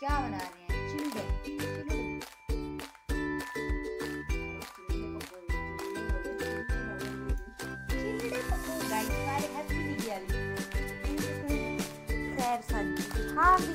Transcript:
क्या बना रहे हैं? चिल्डे पकोड़े गाइस, हमारे हैप्पी दिवाली। खैर हाँ